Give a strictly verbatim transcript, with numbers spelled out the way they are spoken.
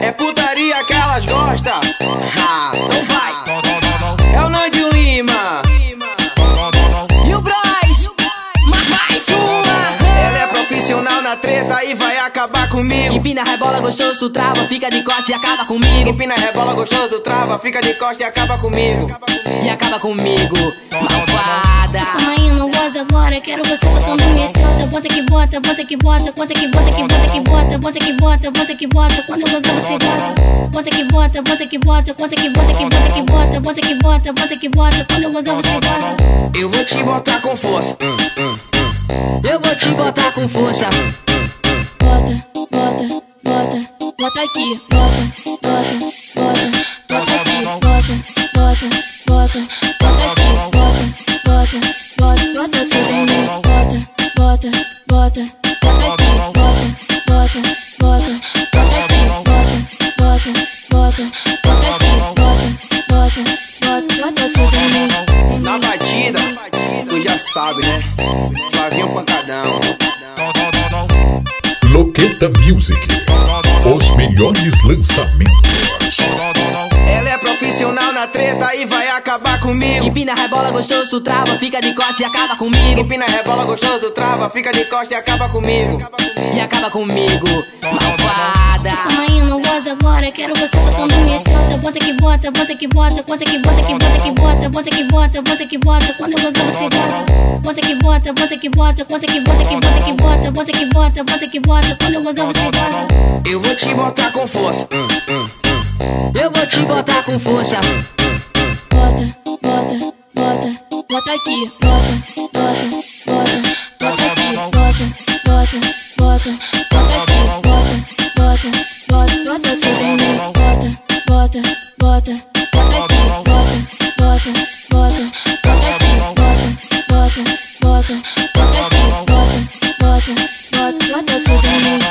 É putaria que elas gostam. Ha, então vai. É o Nandinho Lima E o Bros, mais uma. Ela é profissional na treta e vai acabar comigo. Empina, rebola, gostoso, trava, fica de costas e acaba comigo. Empina, rebola, gostoso, trava, fica de costas e acaba comigo. E acaba comigo, malvada. Mas calma aí, não goza agora, quero você soltando minha escada. Bota que bota, bota que bota, bota que bota que bota que bota, bota que bota, bota que bota, quando eu gozar você goza. Bota que bota, bota que bota, bota que bota que bota que bota, bota que bota, bota que bota, quando eu gozar você goza. Eu vou te botar com força. Eu vou te botar com força. Bota, bota, bota, bota aqui, bota, bota, bota, bota aqui, bota, bota, bota, bota aqui, bota, bota, bota, bota tudo em mim, bota, bota, bota, bota aqui, bota, bota, bota, bota aqui, bota, bota, bota, bota aqui, bota, bota, bota, bota tudo em mim. Na batida, tu já sabe, né? Flavinho Pancadão. Loqueta Music, os melhores lançamentos. Ela é profissional na treta e vai acabar comigo. Empina, rebola, gostoso, trava, fica de costas e acaba comigo. Empina, rebola, gostoso, trava, fica de costas e acaba comigo. E acaba comigo, malvada. Mas calma aí, não goza agora, quero você soltando minha escada. Bota que bota, bota que bota, bota que bota que bota que bota, bota que bota, bota que bota, quando eu gozar você goza. Bota que bota, bota que bota, bota que bota que bota que bota, bota que bota, bota que bota, quando eu gozar você goza. Eu vou te botar com força. Eu vou te botar com força. Bota, bota, bota, bota aqui, bota, bota, bota, bota aqui, bota, bota, bota, bota aqui, bota, bota, bota, bota tudo em mim, bota, bota, bota, bota aqui, bota, bota, bota, bota aqui, bota, bota, bota, bota aqui, bota, bota, bota, bota tudo em mim.